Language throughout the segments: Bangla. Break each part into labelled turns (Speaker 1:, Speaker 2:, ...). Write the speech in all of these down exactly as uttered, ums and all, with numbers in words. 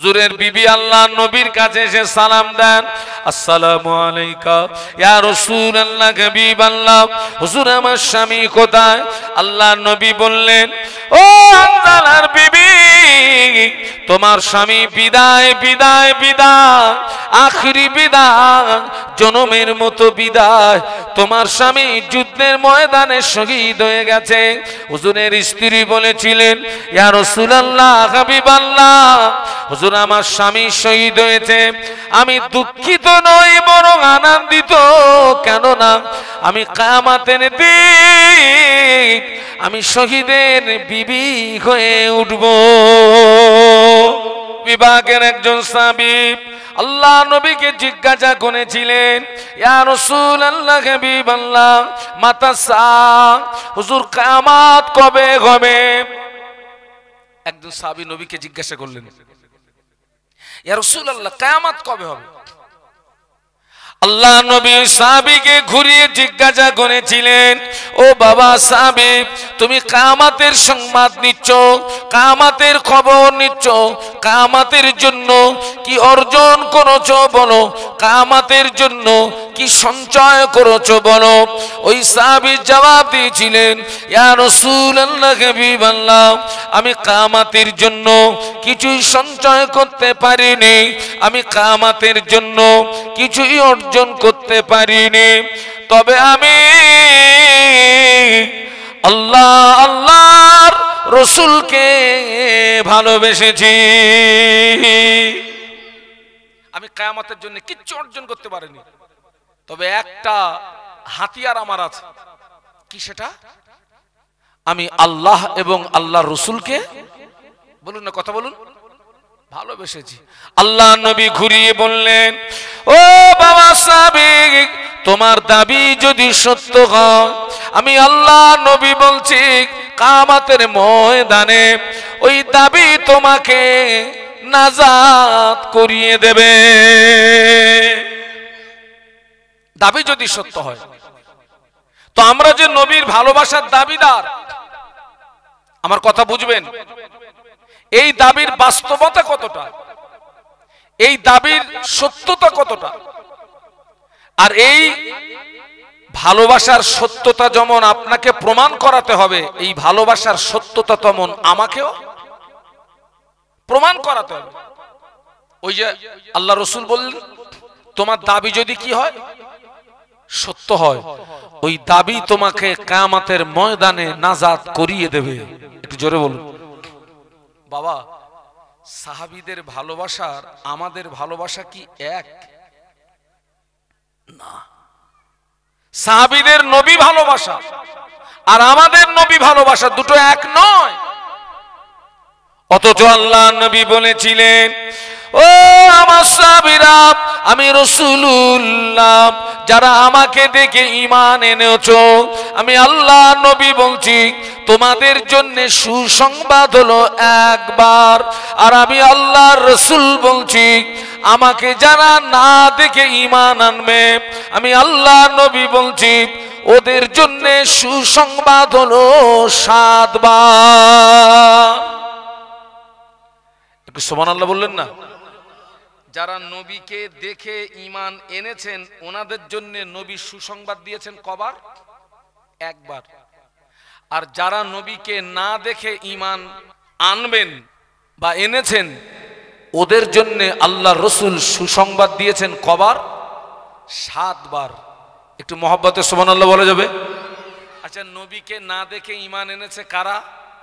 Speaker 1: হুজুরের বিবি আল্লাহ নবীর কাছে এসে সালাম দেন, আসসালামু আলাইকা ইয়া রাসূলুল্লাহ, হাবিবাল্লাহ। হুজুর আমার স্বামী কোথায়? আল্লাহ নবী বললেন, ও আল্লাহর বিবি, তোমার স্বামী বিদায় বিদায় বিদায়, আখিরি বিদায়, জনমের মতো বিদায়। তোমার স্বামী যুদ্ধের ময়দানে শহীদ হয়ে গেছে। হুজুরের স্ত্রী বলেছিলেন, ইয়া রাসূলুল্লাহ, হাবিবাল্লাহ, হুজুর আমার স্বামী শহীদ হয়েছে, আমি দুঃখিত নই বরং আনন্দিত। কেননা আমি কিয়ামতের দিন আমি শহীদের বিবি হয়ে উঠব। বিভাগের একজন সাহাবী আল্লাহ নবীকে জিজ্ঞাসা করেছিলেন, ইয়া রাসূলুল্লাহ, হাবিবাল্লাহ, মাতা সা, হুজুর কিয়ামত কবে হবে? একজন সাহাবী নবীকে জিজ্ঞাসা করলেন, ইয়া রাসূলুল্লাহ, কিয়ামত কবে হবে? আল্লাহ নবী সাহাবীকে ঘুরিয়ে জিজ্ঞাসা করেছিলেন, ও বাবা সাহাবী, তুমি কিয়ামতের সংবাদ নিচ্ছ, কিয়ামতের খবর নিচ্ছ, কিয়ামতের জন্য কি অর্জন করেছো বলো, কিয়ামতের জন্য কি সঞ্চয় করেছো বলো। ওই সাহাবী জবাব দিয়েছিলেন, ইয়া রাসূলুল্লাহ, হাবিবাল্লাহ, আমি কিয়ামতের জন্য কিছুই সঞ্চয় করতে পারিনি, আমি কিয়ামতের জন্য কিছুই অর্জন করতে পারিনি, তবে আমি আল্লাহ আল্লাহর রাসূলকে ভালোবেসেছি। আমি কিয়ামতের জন্য কিচ্ছু অর্জন করতে পারিনি, তবে একটা হাতিয়ার আমার আছে। কি সেটা? আমি আল্লাহ এবং আল্লাহর রাসূলকে, বলুন না, কথা বলুন, ভালোবেসেছি। আল্লাহ নবী ঘুরিয়ে বললেন, ও বাবা সাহাবী, তোমার দাবি যদি সত্য হয়, আমি আল্লাহ নবী বলছি, কিয়ামতের ময়দানে ওই দাবি তোমাকে নাজাত করিয়ে দেবে। দাবি যদি সত্য হয়, তো আমরা যে নবীর ভালোবাসার দাবিদার, আমার কথা বুঝবেন, এই দাবির বাস্তবতা কতটা, এই দাবির সত্যতা কতটা, আর এই ভালোবাসার সত্যতা যেমন আপনাকে প্রমাণ করাতে হবে, এই ভালোবাসার সত্যতা তেমন আমাকেও প্রমাণ করাতে হবে। ওই যে আল্লাহ রাসূল বললেন, তোমার দাবি যদি কি হয়, সত্য হয়, ওই দাবি তোমাকে কিয়ামতের ময়দানে নাজাত করিয়ে দেবে। একটু জোরে বলুন। বাবা, সাহাবীদের ভালোবাসার আমাদের ভালোবাসা কি এক? না। সাহাবীদের নবী ভালোবাসা আর আমাদের নবী ভালোবাসা দুটো এক নয়। অথচ আল্লাহ নবী বলেছিলেন, ও আমার সাহাবীরা, আমি রাসূলুল্লাহ, যারা আমাকে দেখে ঈমান এনেছো, আমি আল্লাহ নবী বলছি, তোমাদের জন্য সুসংবাদ হলো একবার, আর আমি আল্লাহর রাসূল বলছি, আমাকে যারা না দেখে ঈমান আনবে, আমি আল্লাহ নবী বলছি, ওদের জন্য সুসংবাদ হলো সাতবার। একটু সুবহানাল্লাহ বললেন না? যারা নবীকে দেখে ঈমান এনেছেন, ওনাদের জন্য নবী সুসংবাদ দিয়েছেন কবার? একবার। আর যারা নবীকে না দেখে ঈমান আনবেন বা এনেছেন, ওদের জন্য আল্লাহ রাসূল সুসংবাদ দিয়েছেন কবার? সাতবার। একটু মহব্বতে সুবহানাল্লাহ বলা যাবে? আচ্ছা, নবীকে না দেখে ঈমান এনেছে কারা?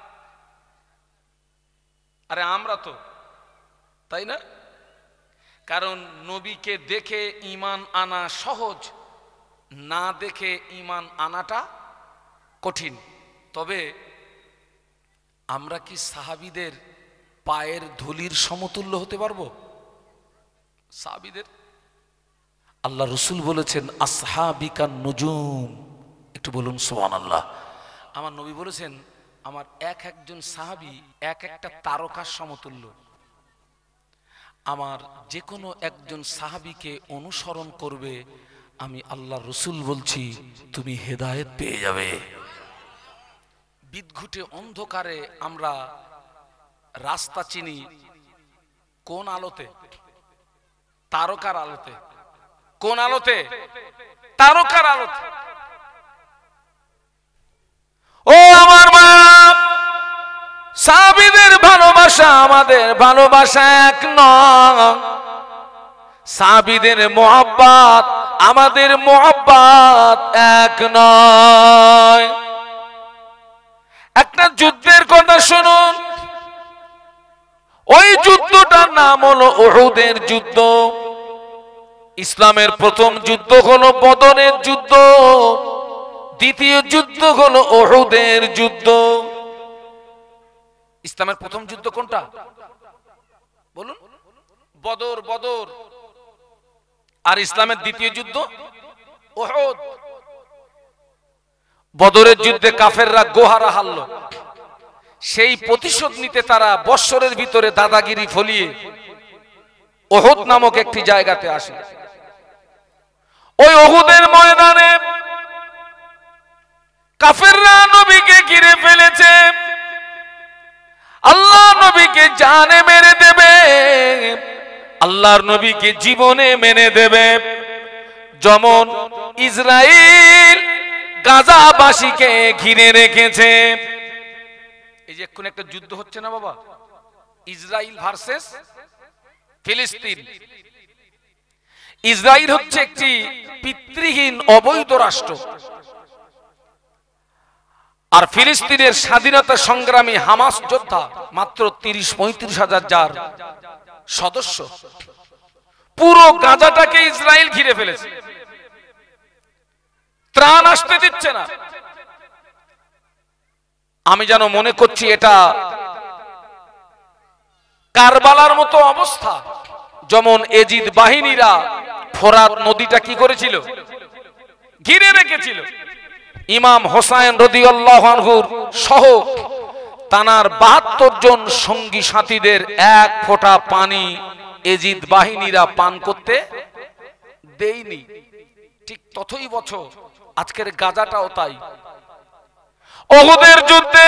Speaker 1: আরে আমরা তো, তাই না? কারণ নবীকে দেখে ঈমান আনা সহজ, না দেখে ঈমান আনাটা কঠিন। তবে আমরা কি সাহাবীদের পায়ের ধুলির সমতুল্য হতে পারবো? সাহাবীদের আল্লাহ রাসূল বলেছেন, আসহাবিকান নুজুম। একটু বলুন সুবহানাল্লাহ। আমার নবী বলেছেন, আমার এক একজন সাহাবী এক একটা তারকার সমতুল্য। আমার যে কোনো একজন সাহাবীকে অনুসরণ করবে, আমি আল্লাহ রাসূল বলছি, তুমি হেদায়েত পেয়ে যাবে। বিদঘুটে অন্ধকারে আমরা রাস্তা চিনি, কোন আলোতে? তারকার আলোতে। কোন আলোতে? তারকার আলোতে। ও আমার মা, সাহাবীদের ভালোবাসা আমাদের ভালোবাসা এক নয়। সাহাবীদের মোহাব্বত আমাদের মোহাব্বত এক নয়। একটা যুদ্ধের কথা শুনুন, ওই যুদ্ধটার নাম হলো উহুদের যুদ্ধ। ইসলামের প্রথম যুদ্ধ হলো বদরের যুদ্ধ, দ্বিতীয় যুদ্ধ হলো উহুদের যুদ্ধ। ইসলামের প্রথম যুদ্ধ কোনটা বলুন? বদর। বদর। আর ইসলামের দ্বিতীয় যুদ্ধ উহুদ। বদরের যুদ্ধে কাফেররা গোহারা হারল। সেই প্রতিশোধ নিতে তারা বৎসরের ভিতরে দাদাগিরি ফলিয়ে উহুদ নামক একটি জায়গাতে আসে। ওই উহুদের ময়দানে কাফেররা নবীকে ঘিরে ফেলেছে। আল্লাহ নবীকে জানে মেরে দেবে, আল্লাহর নবীকে জীবনে মেনে দেবে। যেমন ইসরাইল গাজাবাসীকে ঘিরে রেখেছে। এই যে এখন একটা যুদ্ধ হচ্ছে না বাবা, ইসরাইল ভার্সেস ফিলিস্তিন। ইসরাইল হচ্ছে একটি পিতৃহীন অবৈধ রাষ্ট্র, আর ফিলিস্তিনের স্বাধীনতা সংগ্রামী হামাস যোদ্ধা মাত্র তিরিশ পঁয়ত্রিশ হাজার যার সদস্য। পুরো গাজাটাকে ইসরাইল ঘিরে ফেলেছে, ত্রাণ আসতে দিচ্ছে না। আমি যেন মনে করছি এটা কারবালার মতো অবস্থা। যেমন এজিদ বাহিনীরা ফোরাত নদীটা কি করেছিল? ঘিরে রেখেছিল। ইমাম হোসাইন রাদিয়াল্লাহু আনহুর সহ তানার বাহাত্তর জন সঙ্গী সাথীদের এক ফোঁটা পানি এজিদ বাহিনীরা পান করতে দেয়নি। ঠিক ততই বছর আজকের গাজাটাও তাই। উহুদের যুদ্ধে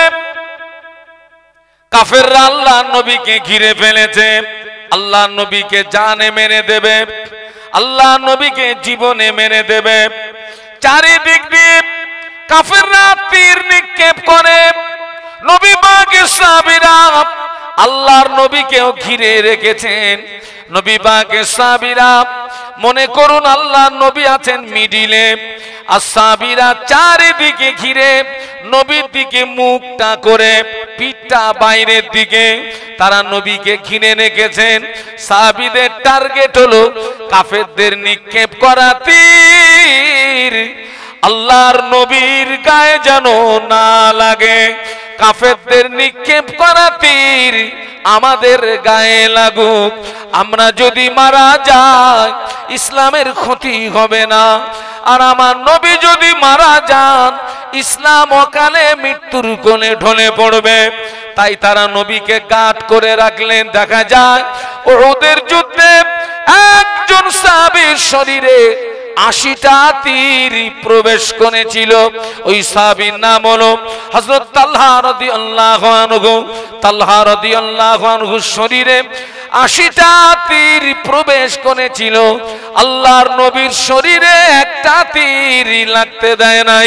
Speaker 1: কাফেররা আল্লাহর নবীকে ঘিরে ফেলেছে। আল্লাহর নবীকে জানে মেরে দেবে, আল্লাহর নবীকে জীবনে মেরে দেবে। চারিদিক দিয়ে কাফেররা তীর নিক্ষেপ করে। নবী পাকের সাহাবীরা আল্লাহর নবীকেও ঘিরে রেখেছেন। নবী পাকের সাহাবীরা মনে করুন আল্লাহর নবী আছেন মিডিলে, আর সাহাবীরা চারিদিকে ঘিরে নবীর দিকে মুখটা করে পিঠটা বাইরের দিকে তারা নবীকে ঘিরে রেখেছেন। সাহাবীদের টার্গেট হলো কাফেরদের নিক্ষেপ করা তীর আল্লাহর নবীর গায়ে যেন না লাগে। কাফেরদের নিক্ষেপ করা তীর আমাদের গায়ে লাগুক। আমরা যদি মারা যাই ইসলামের ক্ষতি হবে না, আর আমার নবী যদি মারা যান ইসলাম অকালে মৃত্যুর কোলে ঢলে পড়বে। তাই তারা নবীকে গাঁট করে রাখলেন। দেখা যায় উহুদের যুদ্ধে একজন সাহাবীর শরীরে আশিটা তীর প্রবেশ করেছিল। ওই সাহাবীর নাম হলো হযরত তালহা রাদিয়াল্লাহু আনহু। তালহা রাদিয়াল্লাহু আনহুর শরীরে আশিটা তীর প্রবেশ করেছিল, আল্লাহর নবীর শরীরে একটা তীর লাগতে দেয় নাই।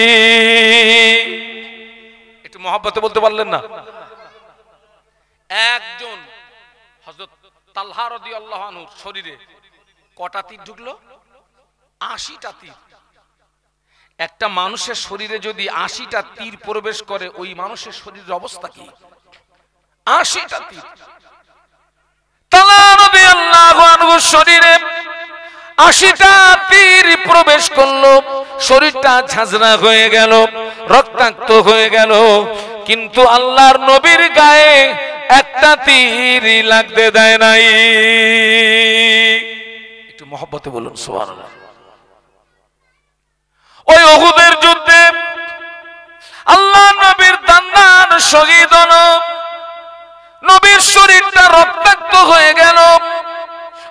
Speaker 1: একটু মহব্বতে বলতে পারলেন না? একজন হযরত তালহা রাদিয়াল্লাহু আনহুর শরীরে কটা তীর ঢুকলো? আশিটা তীর। একটা মানুষের শরীরে যদি আশিটা তীর প্রবেশ করে ওই মানুষের শরীরের অবস্থা কি? আশিটা তীর। তালহা রাদিয়াল্লাহু আনহুর শরীরে আশিটা তীর প্রবেশ করলো, শরীরটা ঝাঁঝরা হয়ে গেল, রক্তাক্ত হয়ে গেল, কিন্তু আল্লাহর নবীর গায়ে একটা তীর লাগতে দেয় নাই। একটু মহব্বতে বলুন সুবহানাল্লাহ। ওই উহুদের যুদ্ধে আল্লাহ নবীর দান্নান শহীদ হলো, নবীর শরীরটা রক্তাক্ত হয়ে গেল।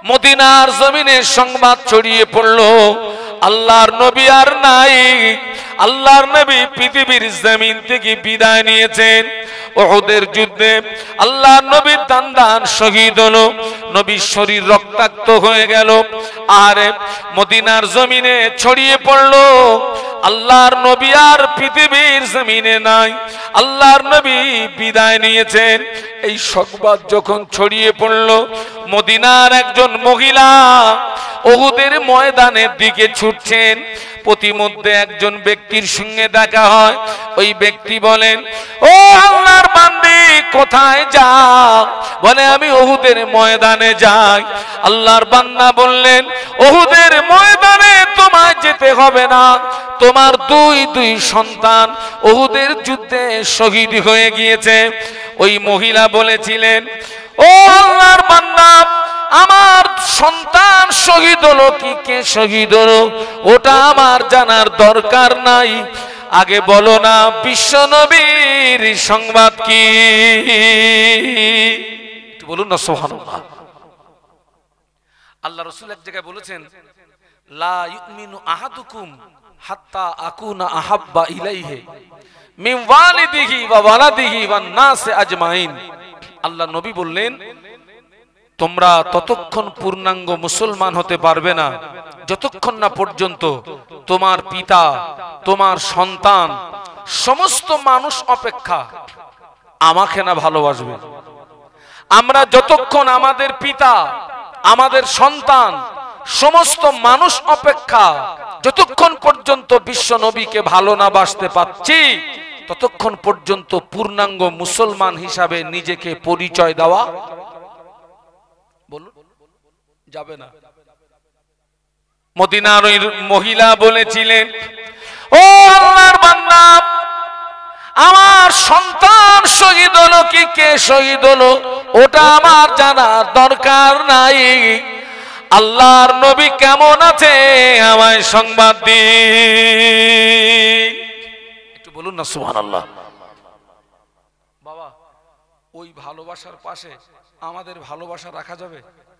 Speaker 1: মদিনার জমিনে সংবাদ ছড়িয়ে পড়ল আল্লাহর নবী আর নাই, আল্লাহর নবী পৃথিবীর জমিন থেকে বিদায় নিয়েছেন। উহুদের যুদ্ধে আল্লাহর নবীর দান দান শহীদ হলো, নবীর শরীর রক্তাক্ত হয়ে গেল। আরে মদিনার জমিনে ছড়িয়ে পড়লো আল্লাহর নবী আর পৃথিবীর জমিনে নাই, আল্লাহর নবী বিদায় নিয়েছেন। এই সংবাদ যখন ছড়িয়ে পড়ল, মদিনার একজন মহিলা উহুদের ময়দানের দিকে ছুটছেন। প্রতিমধ্যে একজন ব্যক্তির সঙ্গে দেখা হয়। ওই ব্যক্তি বলেন, ও আল্লাহর বান্দি কোথায় যাও? বলে আমি উহুদের ময়দানে যাই। আল্লাহর বান্দা বললেন, উহুদের ময়দানে তোমায় যেতে হবে না, তোমার দুই দুই সন্তান উহুদের যুদ্ধে শহীদ হয়ে গিয়েছে। ওই মহিলা বলেছিলেন, ও আল্লাহর বান্দা, আমার সন্তান শহীদ হলো কি কে শহীদ হলো ওটা আমার জানার দরকার নাই, আগে বলো না বিশ্ব নবীর সংবাদ কি? একটু বলুন না সুবহানাল্লাহ। আল্লাহ রাসূল এক জায়গায় বলেছেন, লা ইউমিনু আহাদুকুম হাত্তা আকুনা আহাব্বা ইলাইহি মিন ওয়ালিদিহি ওয়া ওয়ালাদিহি ওয়ান নাস আজমাইন। আল্লাহ নবী বললেন, তোমরা ততক্ষণ পূর্ণাঙ্গ মুসলমান হতে পারবে না যতক্ষণ না পর্যন্ত তোমার পিতা, তোমার সন্তান, সমস্ত মানুষ অপেক্ষা আমাকে না ভালোবাসবে। আমরা যতক্ষণ আমাদের পিতা, আমাদের সন্তান, সমস্ত মানুষ অপেক্ষা যতক্ষণ পর্যন্ত বিশ্ব নবীকে ভালো না বাসতে পারছি, ততক্ষণ পর্যন্ত পূর্ণাঙ্গ মুসলমান হিসাবে নিজেকে পরিচয় দেওয়া বলুন যাবে না। মদিনার ওই মহিলা বলেছিলেন, ও আল্লাহর বান্দা, আমার সন্তান শহীদ হলো কি কে শহীদ হলো ওটা আমার জানার দরকার নাই, আল্লাহর নবী কেমন আছে আমায় সংবাদ দিন। একটু বলুন না সুবহানাল্লাহ। বাবা, ওই ভালোবাসার পাশে আমাদের ভালোবাসা রাখা যাবে?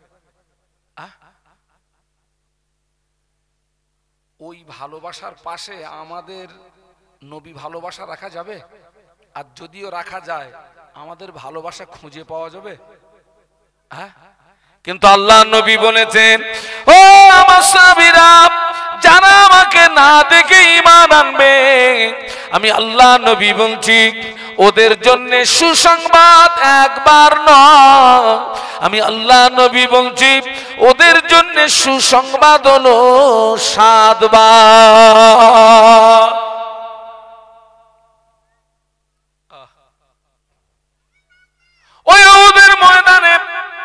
Speaker 1: ওই ভালোবাসার পাশে আমাদের নবী ভালোবাসা রাখা যাবে? আর যদিও রাখা যায়, আমাদের ভালোবাসা খুঁজে পাওয়া যাবে? হ্যাঁ, কিন্তু আল্লাহ নবী বলেছেন, ও আমার সাহাবীরা, যারা আমাকে না দেখে ঈমান আনবে, আমি আল্লাহ নবী বলছি ওদের জন্য সুসংবাদ একবার নয়, আমি আল্লাহ নবী বলছি ওদের জন্য সুসংবাদ হলো সাতবার। ওই উহুদের ময়দানে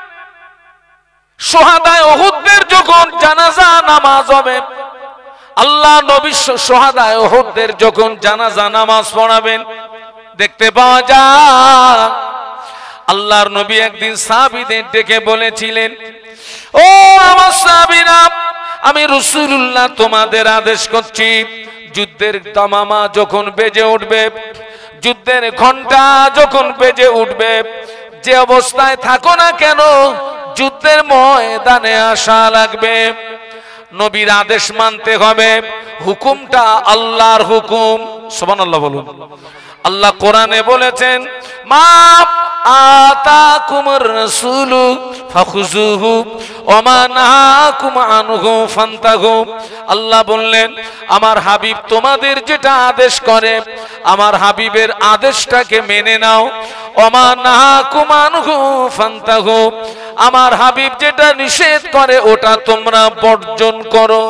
Speaker 1: শহাদায়ে উহুদের যখন জানাজা নামাজ হবে, আল্লাহ নবী শহাদায়ে উহুদের যখন জানাজা নামাজ পড়াবেন, দেখতে পাওয়া যায় আল্লাহর নবী একদিন সাহাবীদের ডেকে বলেছিলেন, ও আমার সাহাবীরা, আমি রাসূলুল্লাহ তোমাদের আদেশ করছি, যুদ্ধের দামামা যখন বেজে উঠবে, যুদ্ধের ঘন্টা যখন বেজে উঠবে, যে অবস্থায় থাকো না কেন যুদ্ধের ময়দানে আসা লাগবে। নবীর আদেশ মানতে হবে, হুকুমটা আল্লাহর হুকুম। সুবহানাল্লাহ বলুন। আল্লাহ কোরআনে বলেছেন, মা আতাকুমুর রাসূলু ফাখুযুহু ওয়া মা নাহাকুম আনহু ফান্তাহু। আল্লাহ বললেন, আমার হাবিব তোমাদের যেটা আদেশ করে, আমার হাবিবের আদেশটাকে মেনে নাও। ওয়া মা নাহাকুম আনহু ফান্তাহু, আমার হাবিব যেটা নিষেধ করে ওটা তোমরা বর্জন করো।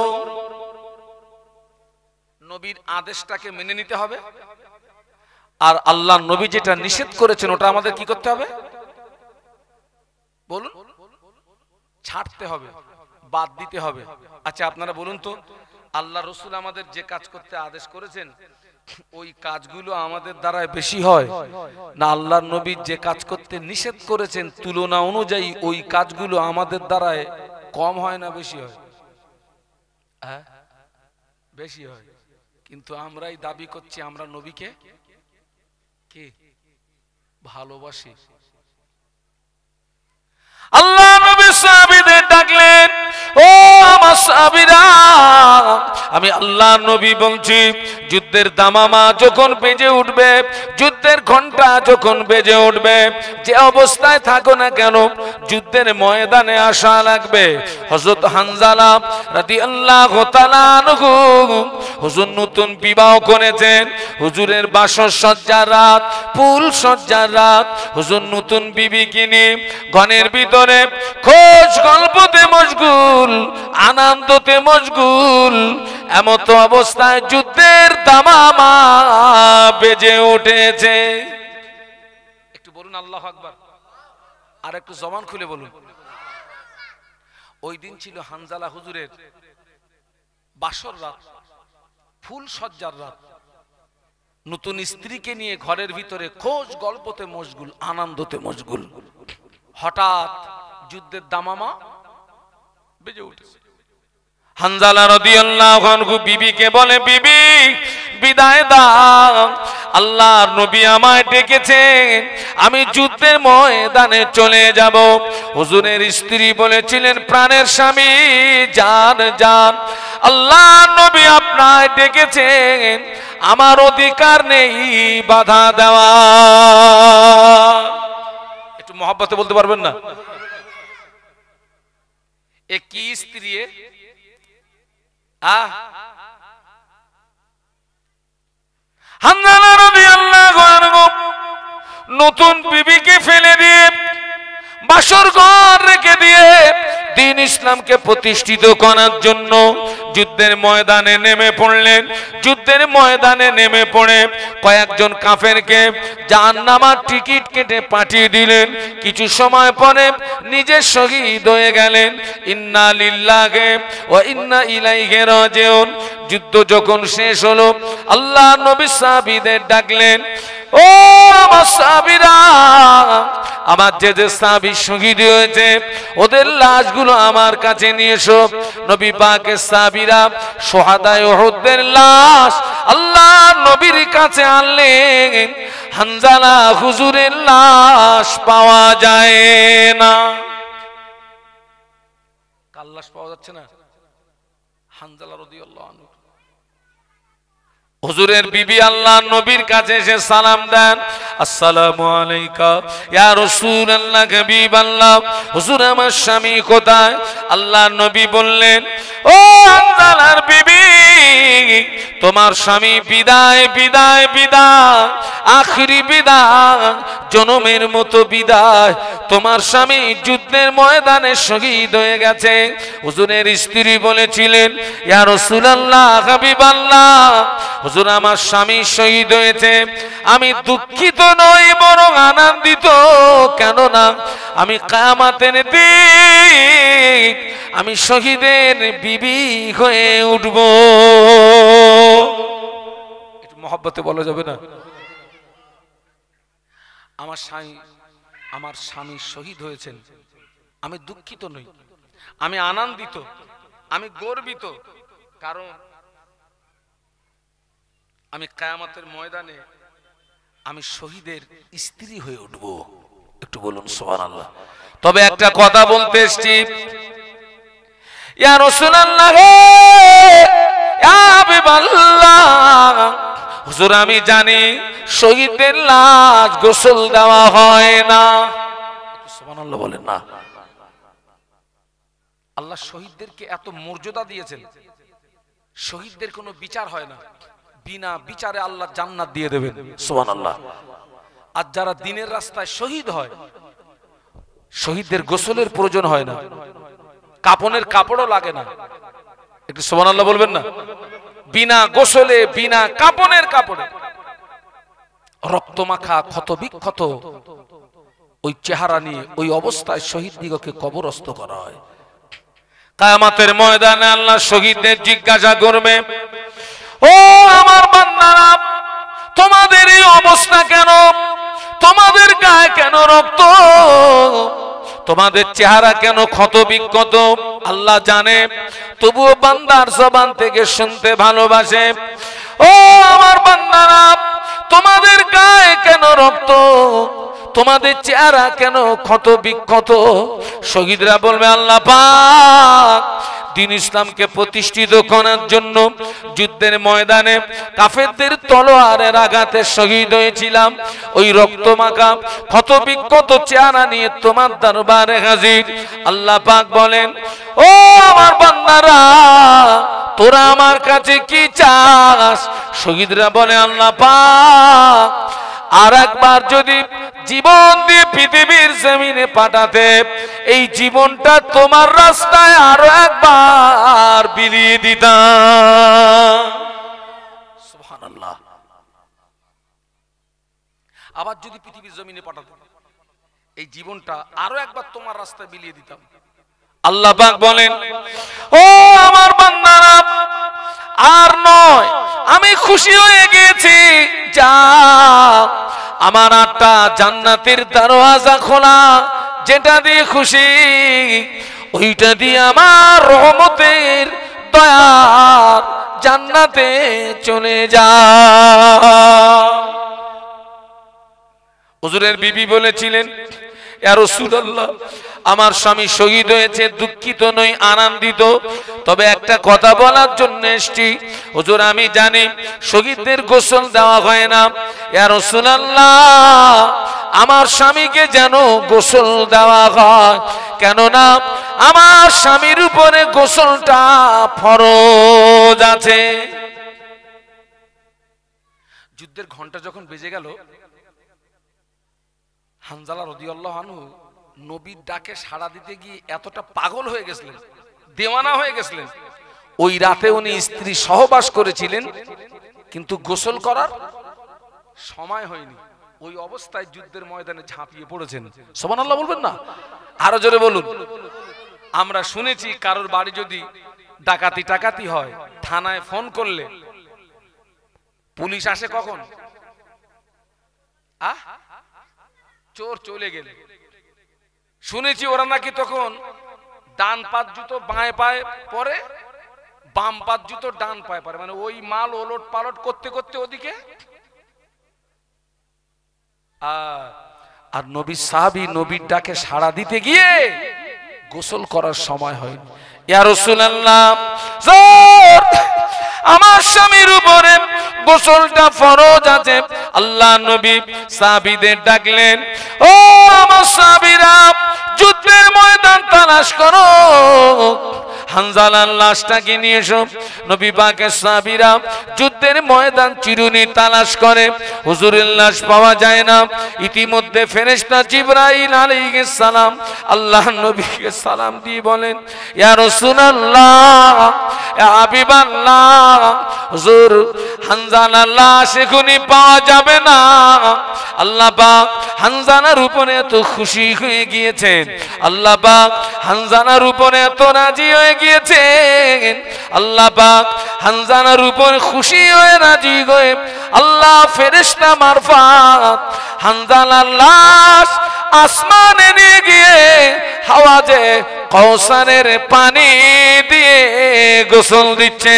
Speaker 1: নবীর আদেশটাকে মেনে নিতে হবে, আর আল্লাহ নবী যেটা নিষেধ করেছেন ওটা আমাদের কি করতে হবে বলুন? ছাড়তে হবে, বাদ দিতে হবে। আচ্ছা আপনারা বলুন তো, আল্লাহ রাসূল আমাদের যে কাজ করতে আদেশ করেছেন ওই কাজগুলো আমাদের দ্বারা বেশি হয় না আল্লাহর নবী যে কাজ করতে নিষেধ করেছেন তুলনা অনুযায়ী ওই কাজগুলো আমাদের দ্বারা কম হয় না বেশি হয়? হ্যাঁ, বেশি হয়। কিন্তু আমরাই দাবি করছি আমরা নবীকে কি ভালোবাসি। আল্লাহ নবী সাহাবীদের ডাকলেন, ও আমার সাহাবীরা, আমি আল্লাহ নবী বলছি, যুদ্ধের দামামা যখন বেজে উঠবে, যুদ্ধের ঘন্টা যখন বেজে উঠবে, যে অবস্থায় থাকো না কেন যুদ্ধের ময়দানে আসা লাগবে। হযরত হানজালা রাদিয়াল্লাহু তাআলা আনহু হুজুর নতুন বিবাহ করেছেন, হুজুরের বাসর সজ্জার রাত, ফুল সজ্জার রাত, হুজুর নতুন বিবিকে নিয়ে ঘরের ভিতরে খোঁজ গল্পতে মশগুল, আনন্দতে মশগুল। এমত অবস্থায় যুদ্ধের দামামা বেজে উঠেছে। একটু বলুন আল্লাহু আকবার, আর একটু জবান খুলে বলুন। ওই দিন ছিল হানজালা হুজুরের বাসর রাত, ফুল সজ্জার রাত, নতুন স্ত্রীকে নিয়ে ঘরের ভিতরে খোঁজ গল্পতে মশগুল, আনন্দতে মশগুল। হঠাৎ যুদ্ধের দামামা বেজে উঠেছে। হানজালা রাদিয়াল্লাহু আনহু বিবিকে বলে, বিবি বিদায় দাও, আল্লাহর নবী আমায় ডেকেছেন, আমি যুদ্ধের ময়দানে চলে যাব। হুজুরের স্ত্রী বলেছিলেন, প্রাণের স্বামী জান জান, আল্লাহর নবী আপনায় ডেকেছেন, আমার অধিকার নেই বাধা দেওয়া। একটু মহব্বতে বলতে পারবেন না? এ কি স্ত্রী? আহ হানজালা রাদিয়াল্লাহু আনহু নতুন বিবিকে ফেলে দিয়ে, বাসর ঘর রেখে দিয়ে দ্বীন ইসলামকে প্রতিষ্ঠিত করার জন্য যুদ্ধের ময়দানে নেমে পড়লেন। যুদ্ধের ময়দানে নেমে পড়ে কয়েকজন কাফেরকে জাহান্নামের টিকিট কেটে পাঠিয়ে দিলেন। কিছু সময় পরে নিজে শহীদ হয়ে গেলেন। ইন্না লিল্লাহি ওয়া ইন্না ইলাইহি রাজিউন। যুদ্ধ যখন শেষ হলো, আল্লাহ নবী সাহাবীদের ডাকলেন, ও আমার সাহাবীরা, আমার যে যে সাহাবী শহীদ হয়েছে ওদের লাশগুলো আমার কাছে নিয়ে এসো। নবী পাকের সাহাবীরা শুহাদায়ে উহুদের লাশ আল্লাহ নবীর কাছে আনলেন। হানজালা হুজুরের লাশ পাওয়া যায় না। কার লাশ পাওয়া যাচ্ছে না? হানজালা রাদিয়াল্লাহু আনহু। হুজুরের বিবি আল্লাহ নবীর কাছে এসে সালাম দেন, আসসালামু আলাইকা ইয়া রাসূলুল্লাহ, হাবিবাল্লাহ, হুজুর আমার স্বামী কোথায়? আল্লাহ নবী বললেন, ও হানজালার বিবি, তোমার স্বামী বিদায় বিদায় বিদায়, আখরি বিদায়, জনমের মতো বিদায়। তোমার স্বামী যুদ্ধের ময়দানে শহীদ হয়ে গেছে। হুজুরের স্ত্রী বলেছিলেন, ইয়া রাসূলুল্লাহ, হাবিবাল্লাহ, হুজুর আমার স্বামী শহীদ হয়েছে, আমি দুঃখিত নই বরং আনন্দিত। কেননা আমি কিয়ামতের দিন আমি শহীদের বিবি হয়ে উঠব। একটু মহব্বতে বলা যাবে না? আমার স্বামী আমার স্বামী শহীদ হয়েছেন, আমি দুঃখিত নই, আমি আনন্দিত, আমি গর্বিত, কারণ আমি কিয়ামতের ময়দানে আমি শহীদের স্ত্রী হয়ে উঠব। একটু বলুন সুবহানাল্লাহ। তবে একটা কথা বলতে এসেছি, ইয়া রাসূলুল্লাহ, ইয়া হাবিবাল্লাহ, হুজুর আমি জানি শহীদের লাশ গোসল দেওয়া হয় না। সুবহানাল্লাহ বলেন না? আল্লাহ শহীদদেরকে এত মর্যাদা দিয়েছেন, শহীদদের কোনো বিচার হয় না, বিনা বিচারে আল্লাহ জান্নাত দিয়ে দেবেন। সুবহানাল্লাহ। আর যারা দ্বীনের রাস্তায় শহীদ হয়, শহীদদের গোসলের প্রয়োজন হয় না, কাপনের কাপড়ও লাগে না। একটু সুবহানাল্লাহ বলবেন না? বিনা গোসলে, বিনা কাপনের কাপড়ে, রক্তমাখা ক্ষত বিক্ষত ওই চেহারা নিয়ে ওই অবস্থায় শহীদ দিগকে কবরস্থ করা হয়। কিয়ামতের ময়দানে আল্লাহ শহীদদের জিজ্ঞাসা করবে, ও আমার বান্দারা, তোমাদের এই অবস্থা কেন? তোমাদের গায়ে কেন রক্ত? তোমাদের চেহারা কেন ক্ষত বিক্ষত? আল্লাহ জানে, তবুও বান্দার জবান থেকে শুনতে ভালোবাসে। ও আমার বান্দারা, তোমাদের গায়ে কেন রক্ত? তোমাদের চেহারা কেন ক্ষত বিক্ষত? শহীদরা বলবে, আল্লাহ পাক দ্বীন ইসলামকে প্রতিষ্ঠিত করার জন্য যুদ্ধের ময়দানে কাফেরদের তলোয়ারের আঘাতে শহীদ হয়েছিলাম। ওই রক্তমাখা ক্ষত বিক্ষত চেহারা নিয়ে তোমার দরবারে হাজির। আল্লাহ পাক বলেন, ও আমার বান্দারা, তোরা আমার কাছে কি চাস? শহীদরা বলে, আল্লাহ পাক, আর একবার যদি জীবন দিয়ে পৃথিবীর জমিনে পাঠাতে, এই জীবনটা তোমার রাস্তায় আরো একবার বিলিয়ে দিতাম। সুবহানাল্লাহ। আবার যদি পৃথিবীর জমিনে পাঠাতে, এই জীবনটা আরো একবার তোমার রাস্তায় বিলিয়ে দিতাম। আল্লাহ পাক বলেন, ও আমার বান্দারা, আর নয়, আমি খুশি হয়ে গেছি। যা, আমার আটটা জান্নাতের দরওয়াজা খোলা, যেটা দিয়ে খুশি ওইটা দিয়ে আমার রহমতের দয়ার জান্নাতে চলে যা। হুজুরের বিবি বলেছিলেন, ইয়া রাসূলুল্লাহ, আমার স্বামী শহীদ হয়েছে, দুঃখিত নই, আনন্দিত। তবে একটা কথা বলার জন্য এসেছি। হুজুর, আমি জানি শহীদদের গোসল দেওয়া হয় না। ইয়া রাসূলুল্লাহ, আমার স্বামীকে যেন গোসল দেওয়া হয়, কেননা আমার স্বামীর উপরে গোসলটা ফরজ আছে। যুদ্ধের ঘন্টা যখন বেজে গেল, হানজালা রাদিয়াল্লাহু আনহু নবীর ডাকে সাড়া দিতে গিয়ে এতটা পাগল হয়ে গেছিলেন, দেওয়ানা হয়ে গেছিলেন। ওই রাতে উনি স্ত্রী সহবাস করেছিলেন, কিন্তু গোসল করার সময় হয়নি। ওই অবস্থায় যুদ্ধের ময়দানে ঝাঁপিয়ে পড়েছেন। সুবহানাল্লাহ বলবেন না? আরো জোরে বলুন। আমরা শুনেছি কারোর বাড়ি যদি ডাকাতি টাকাতি হয়, থানায় ফোন করলে পুলিশ আসে কখন? আহ চোর চলে গেলে। শুনেছি ওরা নাকি তখন ডান পাত জুতো বাঁয়ে পায়ে পরে, বাম পাত জুতো ডান পায়ে পরে, মানে ওই মাল ওলট পালট করতে করতে ওদিকে। আর নবীর সাহাবী নবীর ডাকে সাড়া দিতে গিয়ে গোসল করার সময় হয়নি। ইয়া রাসূলুল্লাহ, আমার স্বামীর উপরে গোসলটা ফরজ আছে। আল্লাহ নবী সাহাবীদের ডাকলেন, ও আমার সাহাবীরা, যুদ্ধের ময়দান তালাশ করো, হানজালার লাশটাকে নিয়ে এসো। নবী পাকের সাহাবীরা যুদ্ধের ময়দান চিরুনি তালাশ করে, হুজুরের লাশ পাওয়া যায় না। ইতিমধ্যে ফেরেশতা জিবরাইল আলাইহিস সালাম আল্লাহ নবীকে সালাম দিয়ে বলেন, ইয়া রাসূলুল্লাহ, ইয়া হাবিবাল্লাহ, হুজুর, হানজালার লাশ এখনই পাওয়া যাবে না। আল্লাহ পাক হানজালার উপরে এত খুশি হয়ে গিয়েছেন, আল্লাহ পাক হানজালার উপরে এত রাজি হয়ে গিয়েছেন, আল্লাহ পাক হানজালার উপর খুশি হয়ে রাজি হয়ে আল্লাহ ফেরেশতা মারফত হানজালার লাশ আসমানে নিয়ে গিয়ে হাওয়াজে কাউসারের পানি দিয়ে গোসল দিচ্ছে।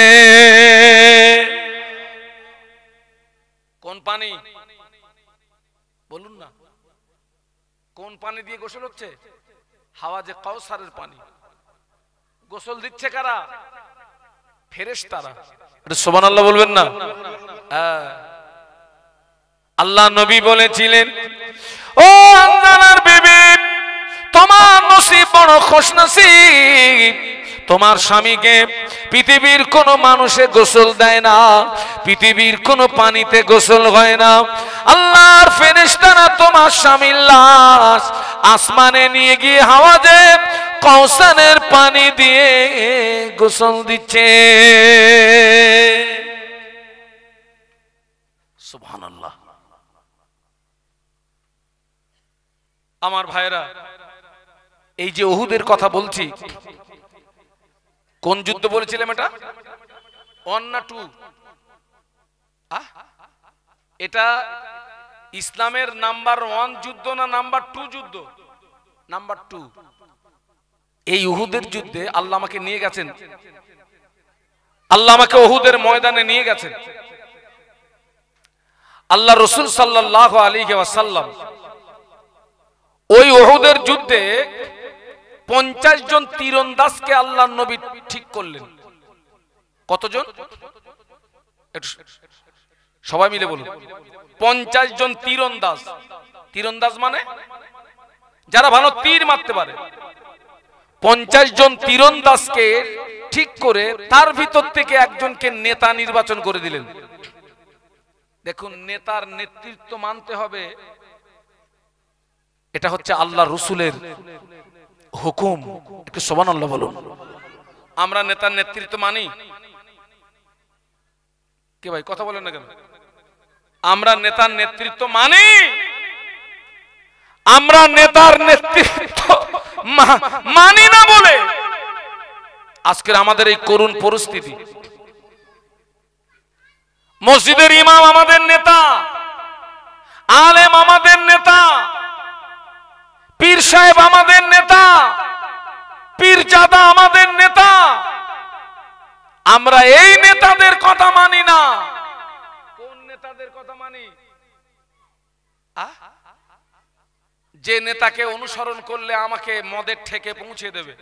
Speaker 1: কোন পানি বলুন না? কোন পানি দিয়ে গোসল হচ্ছে? হাওয়াজে কাউসারের পানি। গোসল দিচ্ছে কারা? ফেরেশতারা। সুবহানাল্লাহ বলবেন না? আল্লাহ নবী বলেছিলেন, ও হানজালার বিবি, তোমার নসিব বড় খুশনসিব। তোমার স্বামীকে পৃথিবীর কোন মানুষে গোসল দেয় না, পৃথিবীর কোন পানিতে গোসল হয় না। আল্লাহর ফেরেশতারা তোমার স্বামীর লাশ আসমানে নিয়ে গিয়ে হাওয়াজে কাউসারের পানি দিয়ে গোসল দিচ্ছে। সুবহানাল্লাহ। আমার ভাইরা, এই যে উহুদের কথা বলছি, কোন যুদ্ধ বলেছিলাম এটা? ওয়ান না টু? এটা ইসলামের নাম্বার ওয়ান যুদ্ধ না নাম্বার টু যুদ্ধ? Number two. এই উহুদের যুদ্ধে আল্লাহ আমাকে নিয়ে গেছেন, আল্লাহ আমাকে উহুদের ময়দানে নিয়ে গেছেন। আল্লাহ রাসূল সাল্লাল্লাহু আলাইহি ওয়াসাল্লাম ওই উহুদের যুদ্ধে পঞ্চাশ জন তীরন্দাজকে আল্লাহর নবী ঠিক করলেন। কতজন? সবাই মিলে বলুন। পঞ্চাশ জন তীরন্দাজ। তীরন্দাজ মানে যারা ভালো তীর মারতে পারে। পঞ্চাশ জন তীরন্দাজকে ঠিক করে তার ভিতর থেকে একজনকে নেতা নির্বাচন করে দিলেন। দেখুন, নেতার নেতৃত্ব মানতে হবে, এটা হচ্ছে আল্লাহ রসুলের হুকুম। একটু সুবহানাল্লাহ বলুন। আমরা নেতার নেতৃত্ব মানি? কে ভাই কথা বলেন না কেন? আমরা নেতার নেতৃত্ব মানি? আমরা নেতার নেতৃত্ব মানি না বলে আজকের আমাদের এই করুণ পরিস্থিতি। মসজিদের ইমাম আমাদের নেতা, আলেম আমাদের নেতা, পীর সাহেব আমাদের নেতা, পীরজাদা আমাদের নেতা। আমরা এই নেতাদের কথা মানি না। কোন নেতাদের কথা মানি? যে নেতাকে অনুসরণ করলে আমাকে মদের ঠেকে পৌঁছে দেবে,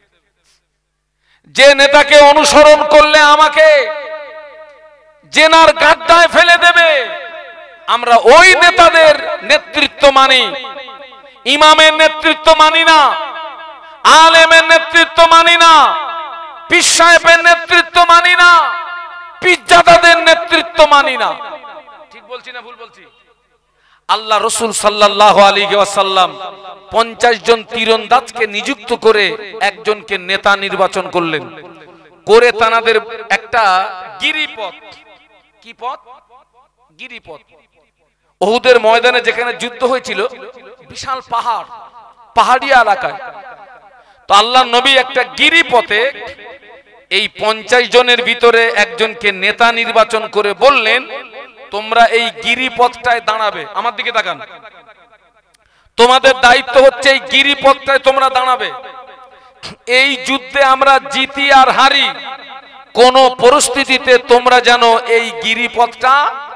Speaker 1: যে নেতাকে অনুসরণ করলে আমাকে জেনার গাড্ডায় ফেলে দেবে, আমরা ওই নেতাদের নেতৃত্ব মানি। ইমামের নেতৃত্ব মানি না, আলেমের নেতৃত্ব মানি না, পীর সাহেবের নেতৃত্ব মানি না, পীরজাদাদের নেতৃত্ব মানি না। ঠিক বলছি না ভুল বলছি? আল্লাহ রসুল সাল্লাল্লাহু আলাইহি ওয়াসাল্লাম পঞ্চাশ জন তীরন্দাজকে নিযুক্ত করে একজনকে নেতা নির্বাচন করলেন। করে তানাদের একটা গিরিপথ, কি পথ? গিরিপথ। উহুদের ময়দানে যেখানে যুদ্ধ হয়েছিল, বিশাল পাহাড়, পাহাড়ি এলাকায়। তো আল্লাহ নবী একটা গিরিপথে এই পঞ্চাশ জনের ভিতরে একজনকে নেতা নির্বাচন করে বললেন, তোমরা এই গিরিপথটায় দাঁড়াবে। আমার দিকে তাকান। তোমাদের দায়িত্ব হচ্ছে এই গিরিপথটায় তোমরা দাঁড়াবে। এই যুদ্ধে আমরা জিতি আর হারি, কোন পরিস্থিতিতে তোমরা যেন এই গিরিপথটা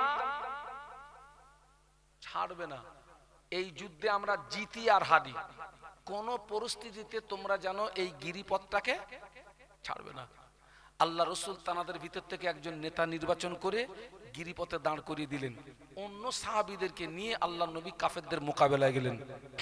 Speaker 1: ছাড়বে না। এই যুদ্ধে আমরা জিতি আর হারি, কোন পরিস্থিতিতে তোমরা যেন এই গিরিপথটাকে ছাড়বে না। আল্লাহ রসুল তানাদের ভিতর থেকে একজন নেতা নির্বাচন করে গিরিপথে দাঁড় করিয়ে দিলেন। অন্য সাহাবীদেরকে নিয়ে আল্লাহ নবী কাফেরদের মোকাবেলায় গেলেন।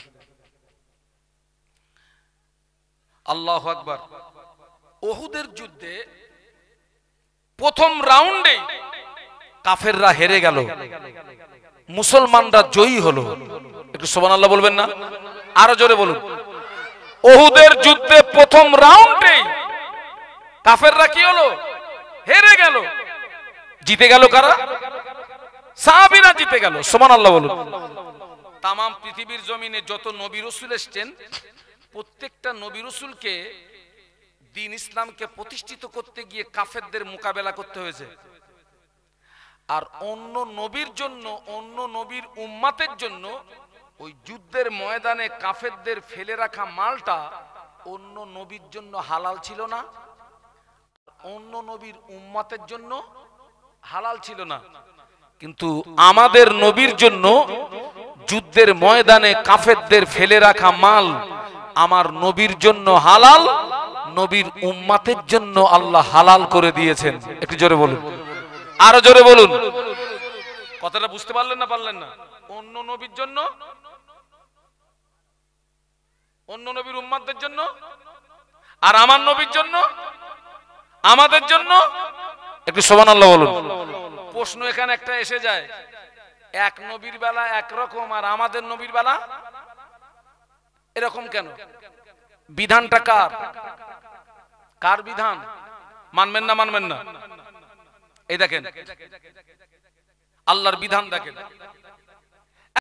Speaker 1: আল্লাহু আকবার। উহুদের যুদ্ধে প্রথম রাউন্ডে কাফেররা হেরে গেল, মুসলমানরা জয়ী হলো। একটু সুবহানাল্লাহ বলবেন না? আরো জোরে বলুন। উহুদের যুদ্ধে প্রথম রাউন্ডে কাফেররা কি হলো? হেরে গেল। জিতে গেল কারা? সাহাবীরা জিতে গেল। সুবহানাল্লাহ বলুন। তাম পৃথিবীর জমিনে যত নবী রাসূল এসেছেন, প্রত্যেকটা নবী রাসূলকে দ্বীন ইসলামকে প্রতিষ্ঠিত করতে গিয়ে কাফেরদের মোকাবেলা করতে হয়েছে। আর অন্য নবীর জন্য, অন্য নবীর উম্মতের জন্য ওই যুদ্ধের ময়দানে কাফেরদের ফেলে রাখা মালটা অন্য নবীর জন্য হালাল ছিল না, অন্য নবীর উম্মতের জন্য হালাল ছিল না। কিন্তু আমাদের নবীর জন্য যুদ্ধের ময়দানে কাফেরদের ফেলে রাখা মাল আমার নবীর জন্য হালাল, নবীর উম্মতের জন্য আল্লাহ হালাল করে দিয়েছেন। একটু জোরে বলুন, আরো জোরে বলুন। কথাটা বুঝতে পারলেন না পারলেন না? অন্য নবীর জন্য, অন্য নবীর উম্মতদের জন্য, আর আমার নবীর জন্য, আমাদের জন্য। একটু সুবহানাল্লাহ বলুন। প্রশ্ন এখানে একটা এসে যায়, এক নবীর বেলা একরকম আর আমাদের নবীর বেলা এরকম কেন? বিধানটা কার? কার বিধান? মানবেন না মানবেন না? এই দেখেন আল্লাহর বিধান দেখেন।